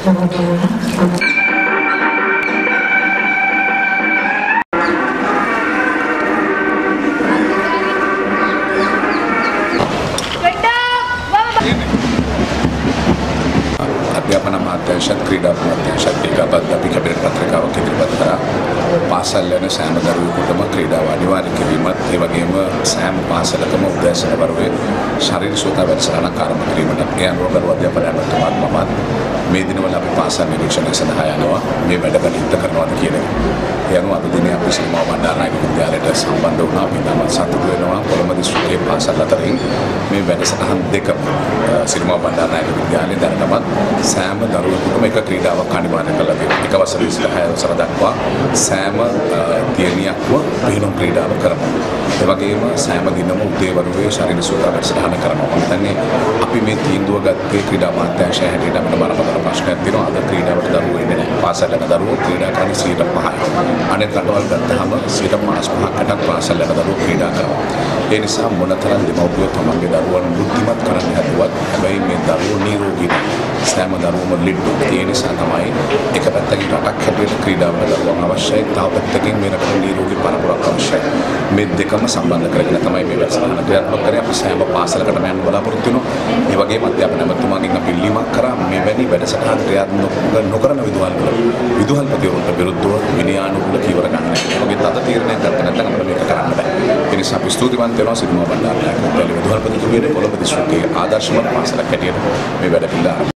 අධ්‍යාපන අමාත්‍යාංශත් ක්‍රීඩා අමාත්‍යාංශත් ඒකාබද්ධ අපි කැබිනට් පත්‍රිකාවක් ඉදිරිපත් කරා. පාසල් යන සෑම දරුවෙකුටම ක්‍රීඩාව අනිවාර්ය කිරීමත් ඒ වගේම සෑම පාසලකම උදෑසන වරුවේ ශරීර සුවතා වැඩසටහනක් ආරම්භ කිරීමට ඒ අනුව කරු අධ්‍යාපන අමාත්‍යතුමාත් මමත් මේ දිනවල අපි පාසල් නිරීක්ෂණය සඳහා යනවා මේ වැඩ කටයුතු කරනවාද කියන එක. ඒ අනුව අද දිනේ අපි සිරිමාව බණ්ඩාරනායක විද්‍යාලයට සම්බන්ධ වුණා. අපි තමයි සතුටු වෙනවා කොළඹ දිස්ත්‍රික්කයේ පාසල් අතරින් මේ වැඩසටහන් දෙකම සිරිමාව බණ්ඩාරනායක විද්‍යාලයේ දැනටමත් සෑම දරුවෙකුටම එක ක්‍රීඩාවක් අනිවාර්ය කරලා තියෙනවා. එක වසර 26 වසර දක්වා සෑම තියනියක්ව පිහිනුම් ක්‍රීඩාව කරනවා. ඒ වගේම සෑම දිනම උදේවරුේ ශරීර සුවතා වැඩසටහන කරනවා. මම හිතන්නේ අපි මේ තීන්දුව ගත්තේ ක්‍රීඩා අමාත්‍යාංශය හැටියට අපිට බරපතල ප්‍රශ්නයක් තියෙනවා. අද ක්‍රීඩාවට දරුවෝ එන්නේ නැහැ. පාසල් යන දරුවෝ ක්‍රීඩා කරන්නේ 5%. අනෙක් රටවල් ගත්තාම 55%කට පාසල් යන දරුවෝ ක්‍රීඩා කරනවා. ඒ නිසා මොනතරම් දෙමව්පියෝ තමන්ගේ දරුවන් බුද්ධිමත් කරන්න හැදුවත් හැබැයි මේ දරුවෝ නිරෝගී නැහැ. සෑම දරුවම ලිඩ්ඩු. ඒ නිසා තමයි එක පැත්තකින් රටක් හැටියට ක්‍රීඩාවට දරුවන් අවශ්‍යයි. තව පැත්තකින් මේ රටේ නිරෝගී පරපුරක් අවශ්‍යයි. මේ දෙකම සම්බන්ධ කරගෙන තමයි මේ වැඩසටහන ක්‍රියාත්මක කරන්නේ. අපි සෑම පාසලකටම යන්න බලාපොරොත්තු වෙනවා. ඒ වගේම අධ්‍යාපන අමාත්‍යතුමාගෙන් අපි ඉල්ලීමක් කරා මෙවැනි වැඩසටහන් ක්‍රියාත්මක නොකරන විදුහල්පතිවරුන්ට විරුද්ධව විනයානුකූල කීවර ගන්න. ඒ වගේ තද තීරණයක් ගන්න නැත්නම් අපිට මේක කරන්න බෑ. ඒ නිසා අපි ස්තුතිවන්ත වෙනවා සිරිමාව බණ්ඩාරනායක විද්‍යාලයේ විදුහල්පතිතුමියට කොළඹ දිස්ත්‍රික්කයේ ආදර්ශමත් පාසලක් හැටියට මේ වැඩ පිළිවෙල